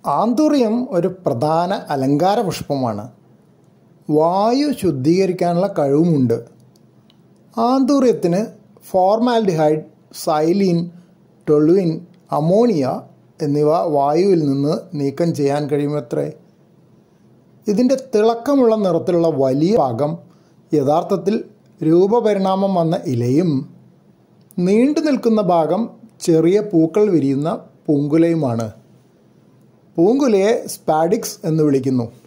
Anthurium ഒരു പ്രധാന അലങ്കാര പുഷ്പമാണ്. വായു ശുദ്ധീകരിക്കാനുള്ള കഴിവുമുണ്ട്. ആന്തൂറിയത്തിന് ഫോർമാൽഡിഹൈഡ്, സൈലീൻ, ടൊളുയിൻ, അമോണിയ എന്നിവ വായുവിൽ നിന്ന് നീക്കം ചെയ്യാൻ കഴിയുമത്രേ. ഇതിൻ്റെ തിളക്കമുള്ള നിറത്തിലുള്ള വലിയ ഭാഗം യഥാർത്ഥത്തിൽ രൂപപരിണാമം വന്ന ഇലയും നീണ്ടു നിൽക്കുന്ന ഭാഗം ചെറിയ പൂക്കൾ വിരിയുന്ന പൂങ്കുലയുമാണ്. പൂങ്കുലയെ സ്പാഡിക്സ് എന്ന് വിളിക്കുന്നു.